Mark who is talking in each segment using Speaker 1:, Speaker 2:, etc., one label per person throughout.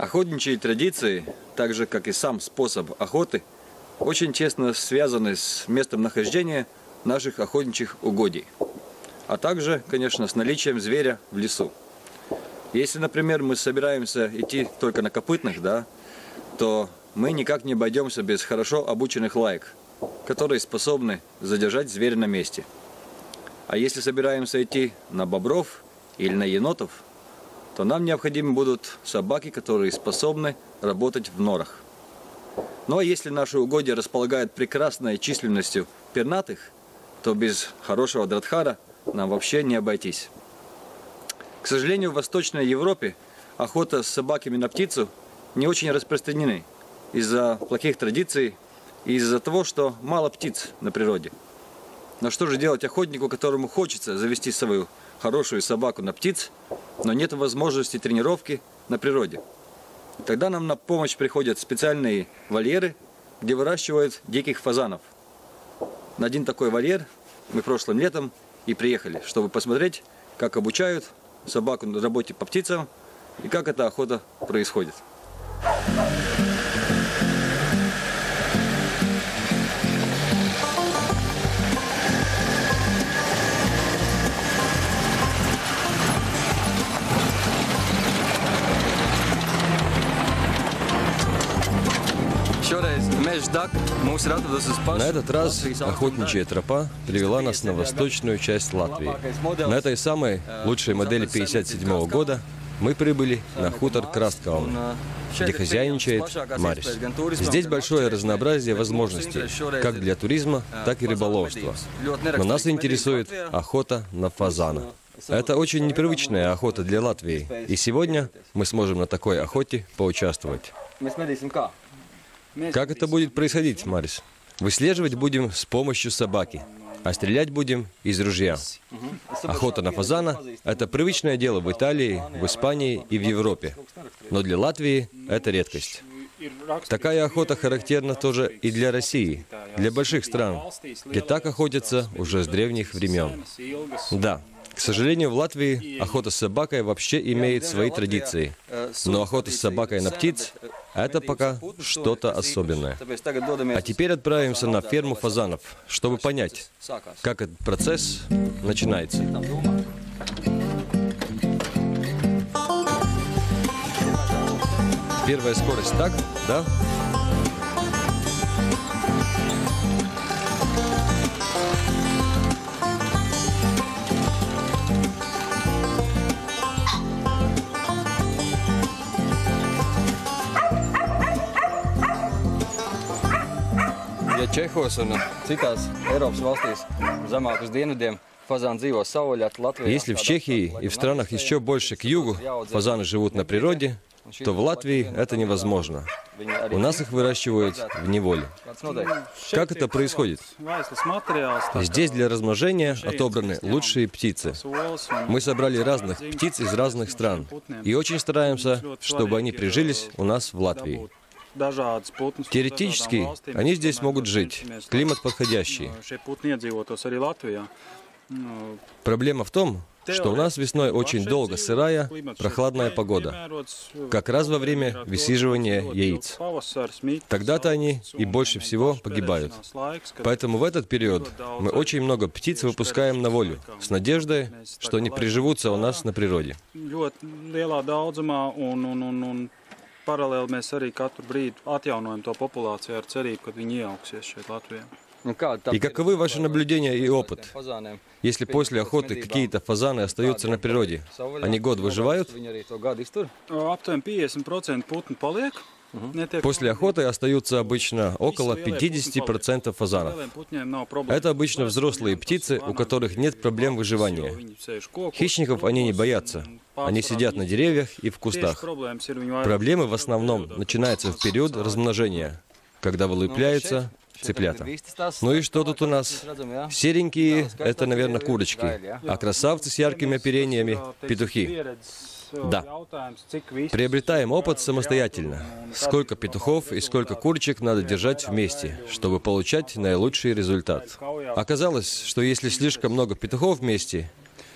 Speaker 1: Охотничьи традиции, так же как и сам способ охоты, очень тесно связаны с местом нахождения наших охотничьих угодий, а также, конечно, с наличием зверя в лесу. Если, например, мы собираемся идти только на копытных, то мы никак не обойдемся без хорошо обученных лаек, которые способны задержать зверя на месте. А если собираемся идти на бобров или на енотов, то нам необходимы будут собаки, которые способны работать в норах. Ну а если наши угодья располагают прекрасной численностью пернатых, то без хорошего дратхара нам вообще не обойтись. К сожалению, в Восточной Европе охота с собаками на птицу не очень распространены из-за плохих традиций и из-за того, что мало птиц на природе. Но что же делать охотнику, которому хочется завести свою хорошую собаку на птиц, но нет возможности тренировки на природе? Тогда нам на помощь приходят специальные вольеры, где выращивают диких фазанов. На один такой вольер мы прошлым летом и приехали, чтобы посмотреть, как обучают собаку на работе по птицам и как эта охота происходит.
Speaker 2: На этот раз охотничья тропа привела нас на восточную часть Латвии. На этой самой лучшей модели 1957 года мы прибыли на хутор Красткални, где хозяйничает Марис. Здесь большое разнообразие возможностей, как для туризма, так и рыболовства. Но нас интересует охота на фазана. Это очень непривычная охота для Латвии, и сегодня мы сможем на такой охоте поучаствовать. Как это будет происходить, Марис? Выслеживать будем с помощью собаки, а стрелять будем из ружья. Охота на фазана – это привычное дело в Италии, в Испании и в Европе. Но для Латвии это редкость. Такая охота характерна тоже и для России, для больших стран, где так охотятся уже с древних времен. Да. К сожалению, в Латвии охота с собакой вообще имеет свои традиции. Но охота с собакой на птиц – это пока что-то особенное. А теперь отправимся на ферму фазанов, чтобы понять, как этот процесс начинается. Первая скорость так, да?
Speaker 1: Чехos un citās Eiropas valstīs zemāk uz dienvidiem фазан dzīvo savvaļā, Латвия.
Speaker 2: Если в Чехии и в странах еще больше к югу фазаны живут на природе, то в Латвии это невозможно. У нас их выращивают в неволе. Как это происходит? Здесь для размножения отобраны лучшие птицы. Мы собрали разных птиц из разных стран и очень стараемся, чтобы они прижились у нас в Латвии. Теоретически, они здесь могут жить, климат подходящий. Проблема в том, что у нас весной очень долго сырая, прохладная погода, как раз во время высиживания яиц. Тогда-то они и больше всего погибают. Поэтому в этот период мы очень много птиц выпускаем на волю, с надеждой, что они приживутся у нас на природе.
Speaker 3: Paralēli mēs arī katru brīdi atjaunojam to populāciju ar cerību, ka viņi ieaugsies šeit Latvijā.
Speaker 2: И каковы ваши наблюдения и опыт? Если после охоты какие-то фазаны остаются на природе, они год выживают?
Speaker 3: Aptuveni 50% putnu paliek.
Speaker 2: После охоты остаются обычно около 50% фазанов. Это обычно взрослые птицы, у которых нет проблем выживания. Хищников они не боятся. Они сидят на деревьях и в кустах. Проблемы в основном начинаются в период размножения, когда вылупляются цыплята. Ну и что тут у нас? Серенькие – это, наверное, курочки, а красавцы с яркими оперениями – петухи. Да. Приобретаем опыт самостоятельно. Сколько петухов и сколько курочек надо держать вместе, чтобы получать наилучший результат. Оказалось, что если слишком много петухов вместе,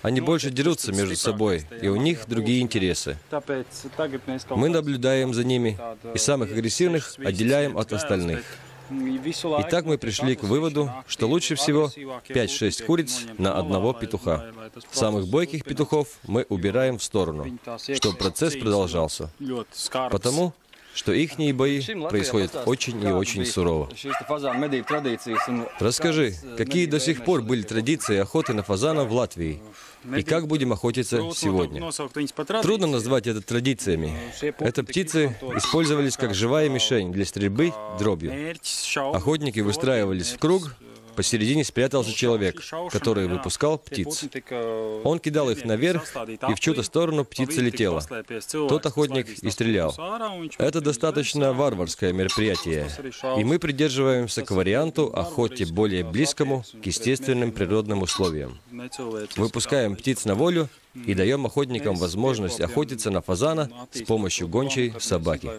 Speaker 2: Они больше дерутся между собой, и у них другие интересы. Мы наблюдаем за ними, и самых агрессивных отделяем от остальных. Итак, мы пришли к выводу, что лучше всего 5-6 куриц на одного петуха. Самых бойких петухов мы убираем в сторону, чтобы процесс продолжался. Потому что ихние бои происходят очень и очень сурово. Расскажи, какие до сих пор были традиции охоты на фазана в Латвии? И как будем охотиться сегодня? Трудно назвать это традициями. Это птицы использовались как живая мишень для стрельбы дробью. Охотники выстраивались в круг, посередине спрятался человек, который выпускал птиц. Он кидал их наверх, и в чью-то сторону птица летела. Тот охотник и стрелял. Это достаточно варварское мероприятие, и мы придерживаемся к варианту охоте более близкому к естественным природным условиям. Выпускаем птиц на волю и даем охотникам возможность охотиться на фазана с помощью гончей собаки.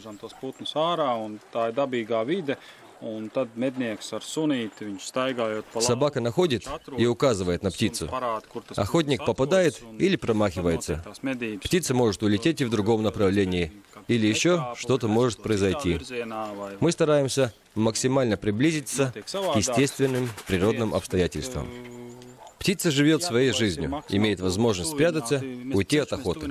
Speaker 2: Собака находит и указывает на птицу. Охотник попадает или промахивается. Птица может улететь и в другом направлении, или еще что-то может произойти. Мы стараемся максимально приблизиться к естественным природным обстоятельствам. Птица живет своей жизнью, имеет возможность спрятаться, уйти от охоты.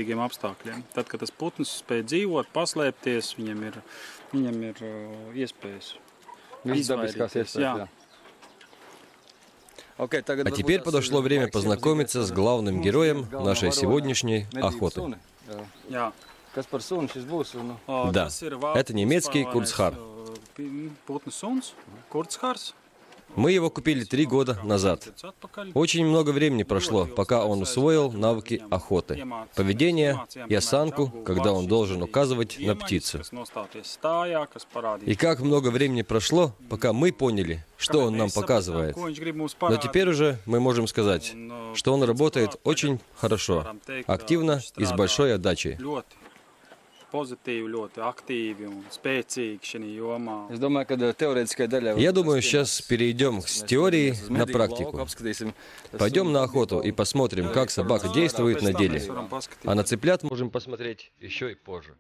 Speaker 2: А теперь подошло время познакомиться с главным героем нашей сегодняшней охоты. Да, это немецкий курцхар. Мы его купили 3 года назад. Очень много времени прошло, пока он усвоил навыки охоты, поведение и осанку, когда он должен указывать на птицу. И как много времени прошло, пока мы поняли, что он нам показывает. Но теперь уже мы можем сказать, что он работает очень хорошо, активно и с большой отдачей. Я думаю, сейчас перейдем с теории на практику. Пойдем на охоту и посмотрим, как собака действует на деле. А на цыплят можем посмотреть еще и позже.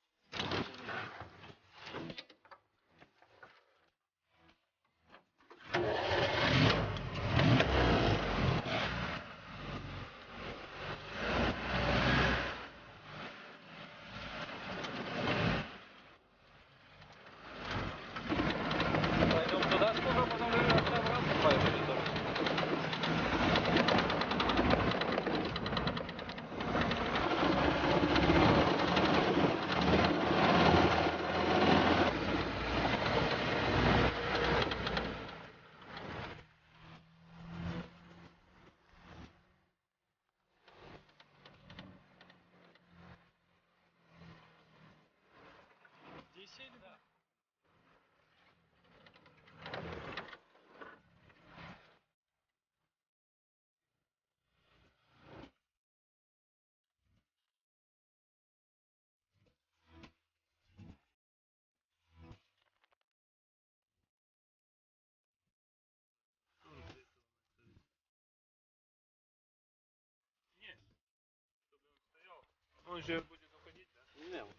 Speaker 3: Он же будет уходить, да? Нет.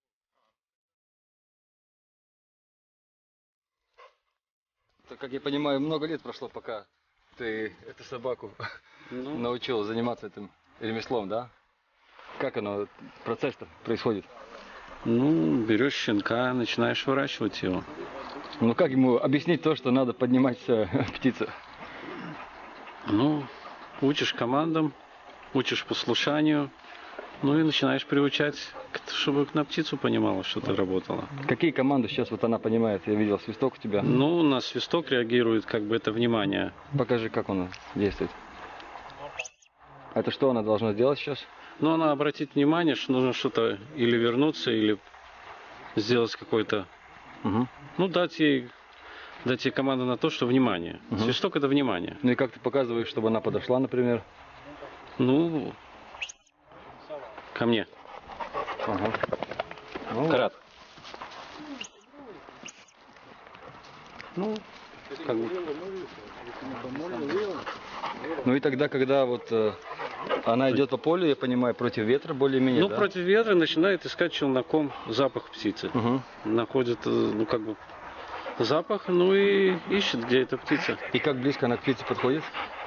Speaker 1: Так, как я понимаю, много лет прошло, пока ты эту собаку научил заниматься этим ремеслом, да? Как оно, процесс-то происходит?
Speaker 3: Ну, берешь щенка, начинаешь выращивать его.
Speaker 1: Ну, как ему объяснить то, что надо поднимать птицу?
Speaker 3: Ну, учишь командам, учишь послушанию. Ну и начинаешь приучать, чтобы на птицу понимала, что ты работала.
Speaker 1: Какие команды сейчас вот она понимает? Я видел свисток у тебя.
Speaker 3: Ну, на свисток реагирует как бы это внимание.
Speaker 1: Покажи, как он действует. Это что она должна сделать сейчас?
Speaker 3: Ну, она обратит внимание, что нужно что-то или вернуться, или сделать какой-то... Ну, дать ей команду на то, что внимание. Свисток — это внимание.
Speaker 1: Ну и как ты показываешь, чтобы она подошла, например?
Speaker 3: Ну... Ко мне.
Speaker 1: Ну,
Speaker 3: Карат. Ну, как бы.
Speaker 1: Ну и тогда, когда вот
Speaker 4: Она идет по полю, я понимаю, против ветра более-менее,
Speaker 3: Ну,
Speaker 4: да?
Speaker 3: против ветра начинает искать челноком запах птицы.
Speaker 4: Мгм.
Speaker 3: Находит, ну, как бы, запах, ну и ищет, где эта птица.
Speaker 4: И как близко она к птице подходит?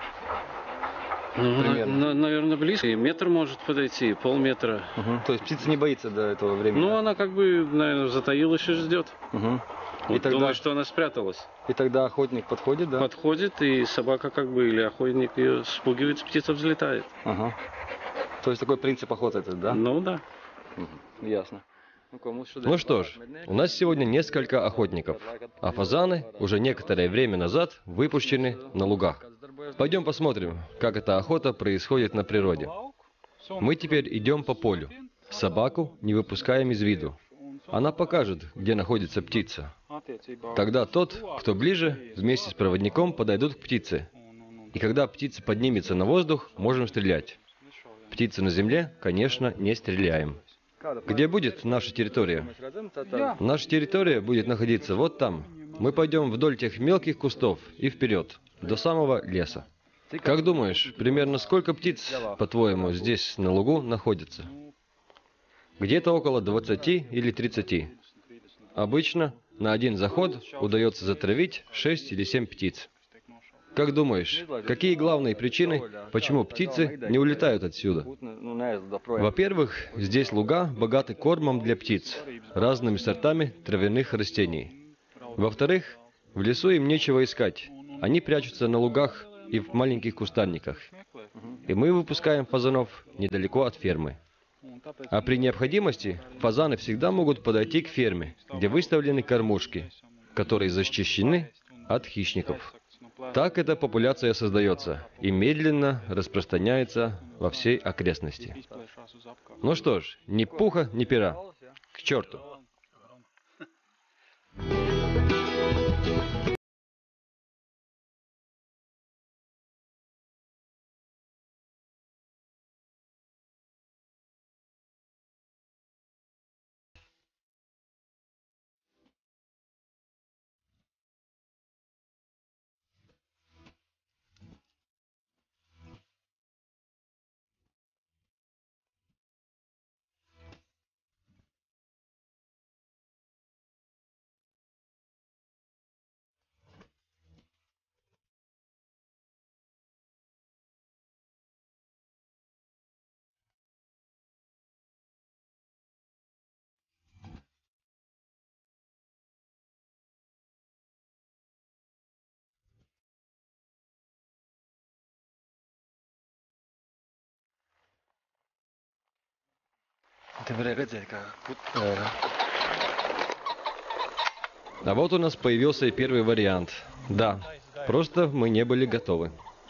Speaker 3: Ну,
Speaker 4: Примерно.
Speaker 3: наверное, близко. И метр может подойти, и полметра.
Speaker 4: Мгм. То есть птица не боится до этого времени?
Speaker 3: Ну, она как бы, наверное, затаилась и ждет.
Speaker 4: Мгм.
Speaker 3: Вот
Speaker 4: И тогда,
Speaker 3: думает, что она спряталась.
Speaker 4: и тогда охотник подходит, да?
Speaker 3: Подходит, и собака как бы, или охотник ее спугивает, птица взлетает.
Speaker 4: Ага. То есть такой принцип охоты этот, да?
Speaker 3: Ну да.
Speaker 4: Ясно.
Speaker 2: Ну что ж, у нас сегодня несколько охотников, а фазаны уже некоторое время назад выпущены на лугах. Пойдем посмотрим, как эта охота происходит на природе. Мы теперь идем по полю. Собаку не выпускаем из виду. Она покажет, где находится птица. Тогда тот, кто ближе, вместе с проводником подойдут к птице. И когда птица поднимется на воздух, можем стрелять. Птицы на земле, конечно, не стреляем. Где будет наша территория? Наша территория будет находиться вот там. Мы пойдем вдоль тех мелких кустов и вперед, до самого леса. Как думаешь, примерно сколько птиц, по-твоему, здесь на лугу находится? Где-то около 20 или 30. Обычно на один заход удается затравить 6 или 7 птиц. Как думаешь, какие главные причины, почему птицы не улетают отсюда? Во-первых, здесь луга богаты кормом для птиц, разными сортами травяных растений. Во-вторых, в лесу им нечего искать. Они прячутся на лугах и в маленьких кустарниках. И мы выпускаем фазанов недалеко от фермы. А при необходимости фазаны всегда могут подойти к ферме, где выставлены кормушки, которые защищены от хищников. Так эта популяция создается и медленно распространяется во всей окрестности. Ну что ж, ни пуха, ни пера. К черту. А вот у нас появился и первый вариант. Да, просто мы не были готовы.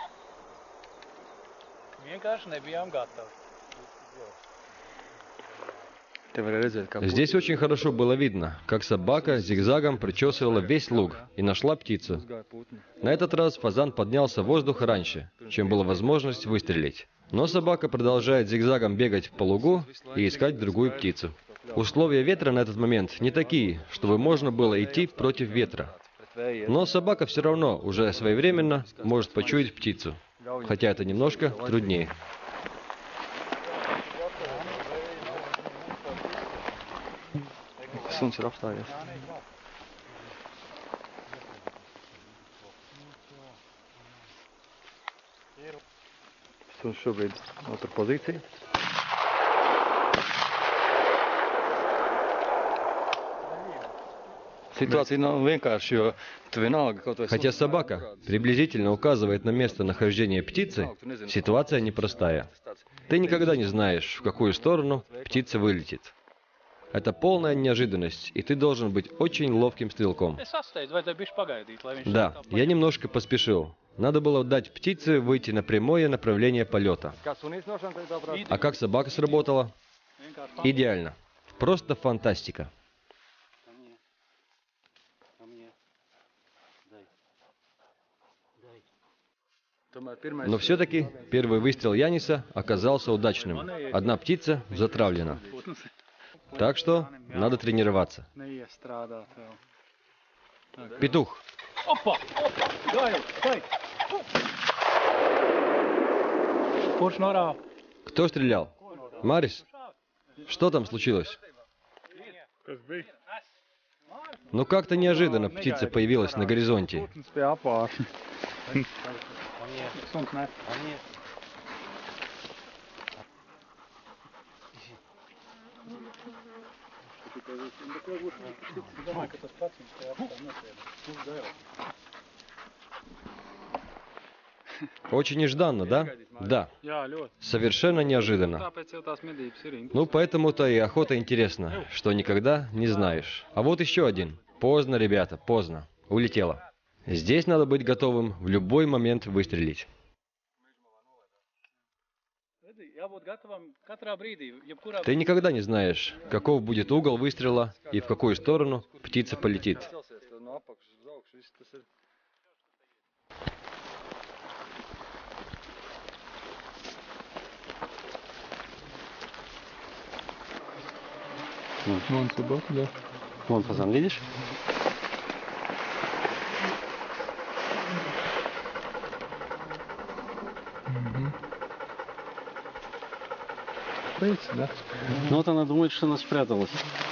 Speaker 2: Здесь очень хорошо было видно, как собака зигзагом прочесывала весь луг и нашла птицу. На этот раз фазан поднялся в воздух раньше, чем была возможность выстрелить. Но собака продолжает зигзагом бегать по лугу и искать другую птицу. Условия ветра на этот момент не такие, чтобы можно было идти против ветра. Но собака все равно уже своевременно может почуять птицу, хотя это немножко труднее.
Speaker 4: Suns ir apstājies. Suns šobrīd notur pozīciju. Ситуация vienkārši, jo tu vienalga kaut vai...
Speaker 2: Хотя собака приблизительно указывает на место нахождения птицы, ситуация непростая. Ты никогда не знаешь, в какую сторону птица вылетит. Это полная неожиданность, и ты должен быть очень ловким стрелком. Да, я немножко поспешил. Надо было дать птице выйти на прямое направление полета. А как собака сработала? Идеально. Просто фантастика. Но все-таки первый выстрел Яниса оказался удачным. Одна птица затравлена. Так что надо тренироваться. Петух. Кто стрелял? Марис? Что там случилось? Ну как-то неожиданно птица появилась на горизонте. Очень нежданно, да? Да. Совершенно неожиданно. Ну, поэтому-то и охота интересна, что никогда не знаешь. А вот еще один. Поздно, ребята, поздно. Улетела. Здесь надо быть готовым в любой момент выстрелить. Ты никогда не знаешь, каков будет угол выстрела и в какую сторону птица полетит.
Speaker 3: Вон фазан, видишь?
Speaker 4: Да?
Speaker 3: Ну вот она думает, что она спряталась.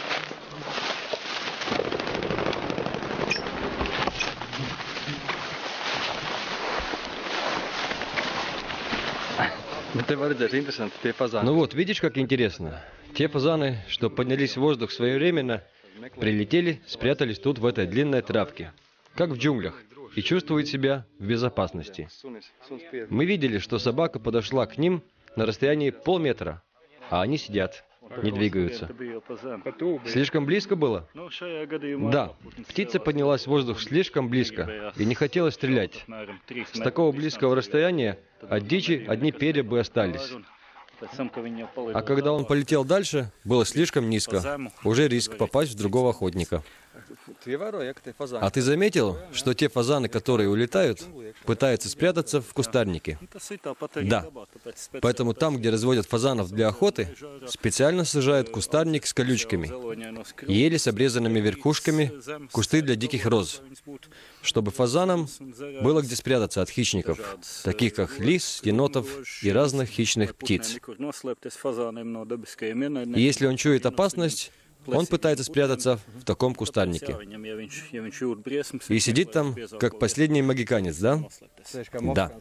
Speaker 2: Ну вот, видишь, как интересно? Те фазаны, что поднялись в воздух своевременно, прилетели, спрятались тут, в этой длинной травке, как в джунглях, и чувствуют себя в безопасности. Мы видели, что собака подошла к ним на расстоянии полметра, а они сидят, не двигаются. Слишком близко было? Да, птица поднялась в воздух слишком близко и не хотела стрелять. С такого близкого расстояния от дичи одни перья бы остались. А когда он полетел дальше, было слишком низко. Уже риск попасть в другого охотника. А ты заметил, что те фазаны, которые улетают, пытаются спрятаться в кустарнике? Да. Поэтому там, где разводят фазанов для охоты, специально сажают кустарник с колючками, ели с обрезанными верхушками, кусты для диких роз, чтобы фазанам было где спрятаться от хищников, таких как лис, енотов и разных хищных птиц. И если он чует опасность, он пытается спрятаться в таком кустарнике. И сидит там, как последний магиканец, да? Да.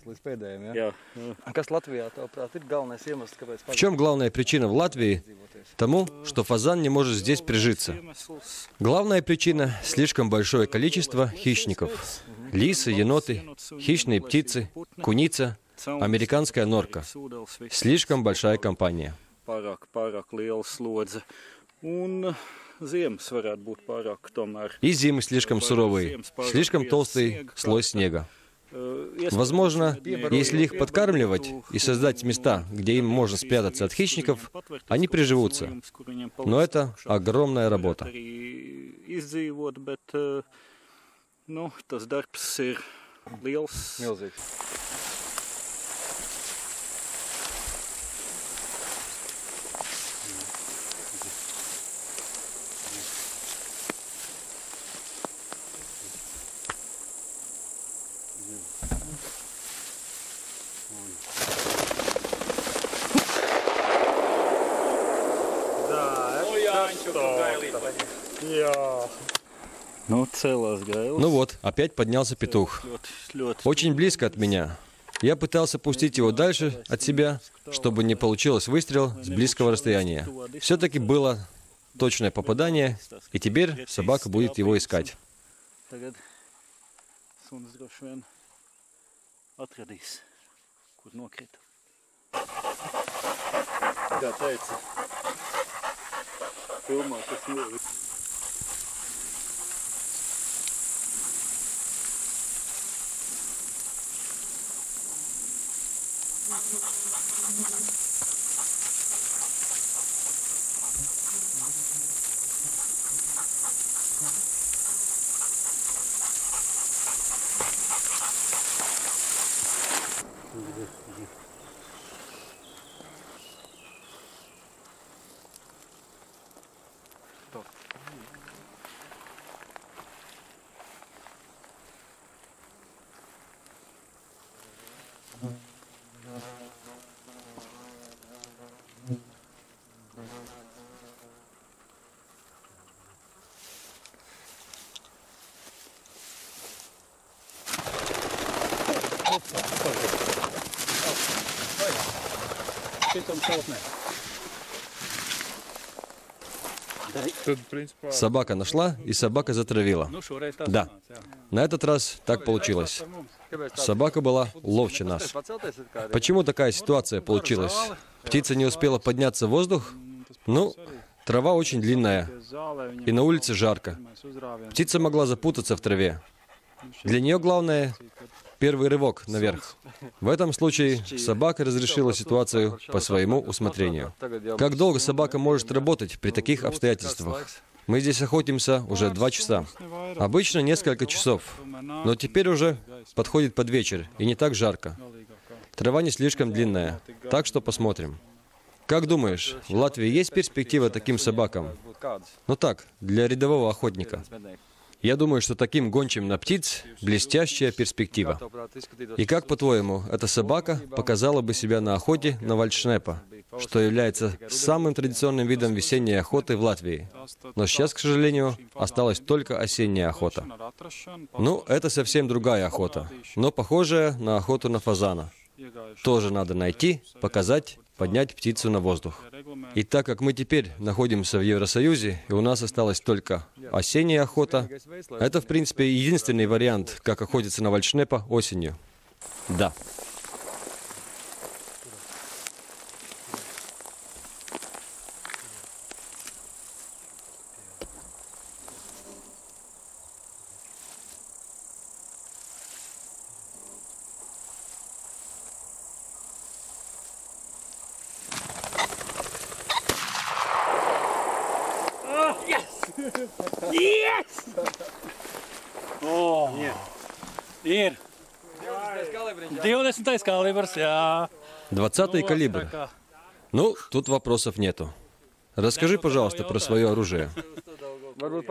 Speaker 2: В чем главная причина в Латвии тому, что фазан не может здесь прижиться? Главная причина – слишком большое количество хищников. Лисы, еноты, хищные птицы, куница, американская норка. Слишком большая компания. И зимы слишком суровые, слишком толстый слой снега. Возможно, если их подкармливать и создать места, где им можно спрятаться от хищников, они приживутся. Но это огромная работа. Ну вот, опять поднялся петух. Очень близко от меня. Я пытался пустить его дальше от себя, чтобы не получилось выстрел с близкого расстояния. Все-таки было точное попадание, и теперь собака будет его искать. Собака нашла, и собака затравила. Да, на этот раз так получилось. Собака была ловче нас. Почему такая ситуация получилась? Птица не успела подняться в воздух? Ну, трава очень длинная, и на улице жарко. Птица могла запутаться в траве. Для нее главное — первый рывок наверх. В этом случае собака разрешила ситуацию по своему усмотрению. Как долго собака может работать при таких обстоятельствах? Мы здесь охотимся уже 2 часа. Обычно несколько часов, но теперь уже подходит под вечер, и не так жарко. Трава не слишком длинная, так что посмотрим. Как думаешь, в Латвии есть перспектива таким собакам? Ну так, для рядового охотника. Я думаю, что таким гончим на птиц блестящая перспектива. И как, по-твоему, эта собака показала бы себя на охоте на вальдшнепа, что является самым традиционным видом весенней охоты в Латвии? Но сейчас, к сожалению, осталась только осенняя охота. Ну, это совсем другая охота, но похожая на охоту на фазана. Тоже надо найти, показать, поднять птицу на воздух. И так как мы теперь находимся в Евросоюзе, и у нас осталась только осенняя охота, это, в принципе, единственный вариант, как охотиться на вальдшнепа осенью. Да.
Speaker 5: Ir 20. kalibrs, jā.
Speaker 2: 20-й калибр. Ну, тут вопросов нету. Расскажи, пожалуйста, про свое оружие.
Speaker 5: Nu,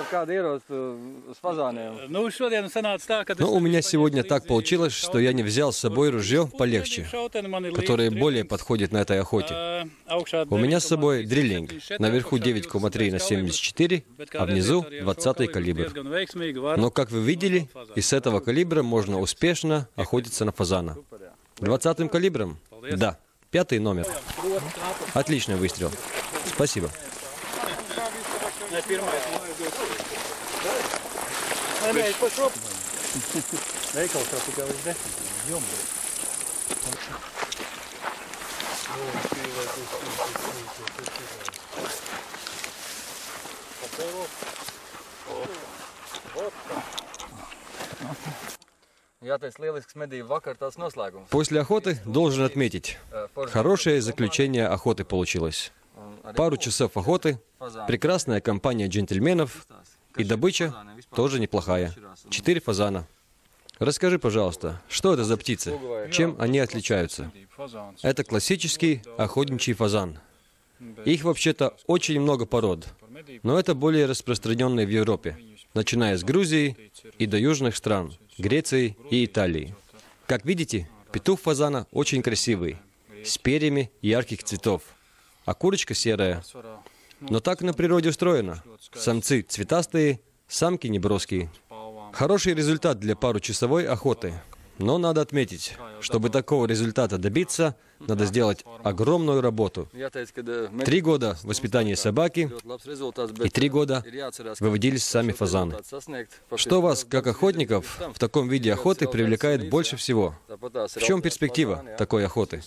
Speaker 5: šodien sanāca tā, ka
Speaker 2: Но у меня сегодня так получилось, что я не взял с собой ружье полегче, которое более подходит на этой охоте. У меня с собой дриллинг, наверху 9,3 на 74, а внизу 20-й калибр. Но, как вы видели, из этого калибра можно успешно охотиться на фазана. 20-м калибром? Да. 5-й номер. Отличный выстрел. Спасибо. После охоты должен отметить, хорошее заключение охоты получилось. Пару часов охоты, прекрасная компания джентльменов, и добыча тоже неплохая. 4 фазана. Расскажи, пожалуйста, что это за птицы? Чем они отличаются? Это классический охотничий фазан. Их вообще-то очень много пород, но это более распространенные в Европе, начиная с Грузии и до южных стран, Греции и Италии. Как видите, петух фазана очень красивый, с перьями ярких цветов, а курочка серая. Но так на природе устроено. Самцы цветастые, самки неброские. Хороший результат для паручасовой охоты. Но надо отметить, чтобы такого результата добиться, надо сделать огромную работу. 3 года воспитания собаки и 3 года выводились сами фазаны. Что вас, как охотников, в таком виде охоты привлекает больше всего? В чем перспектива такой охоты?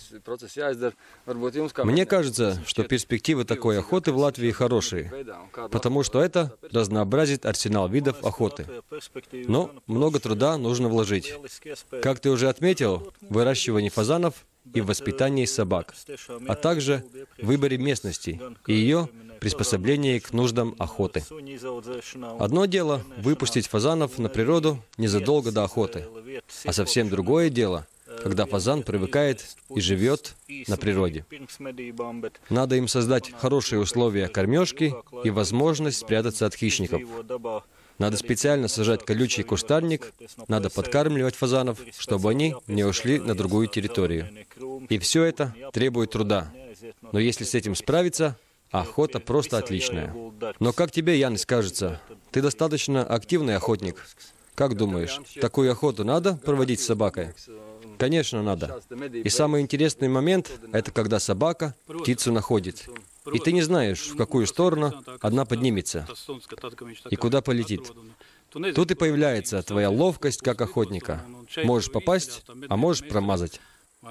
Speaker 2: Мне кажется, что перспективы такой охоты в Латвии хорошие, потому что это разнообразит арсенал видов охоты. Но много труда нужно вложить. Как ты уже отметил, в выращивании фазанов и в воспитании собак, а также в выборе местности и ее приспособлении к нуждам охоты. Одно дело — выпустить фазанов на природу незадолго до охоты, а совсем другое дело — когда фазан привыкает и живет на природе. Надо им создать хорошие условия кормежки и возможность спрятаться от хищников. Надо специально сажать колючий кустарник, надо подкармливать фазанов, чтобы они не ушли на другую территорию. И все это требует труда. Но если с этим справиться, охота просто отличная. Но как тебе, Янис, кажется, ты достаточно активный охотник? Как думаешь, такую охоту надо проводить с собакой? Конечно, надо. И самый интересный момент – это когда собака птицу находит. И ты не знаешь, в какую сторону она поднимется и куда полетит. Тут и появляется твоя ловкость как охотника. Можешь попасть, а можешь промазать.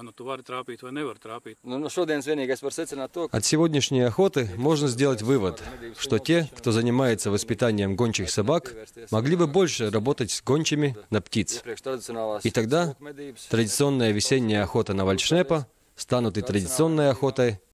Speaker 2: От сегодняшней охоты можно сделать вывод, что те, кто занимается воспитанием гончих собак, могли бы больше работать с гончими на птиц. И тогда традиционная весенняя охота на вальдшнепа станут и традиционной охотой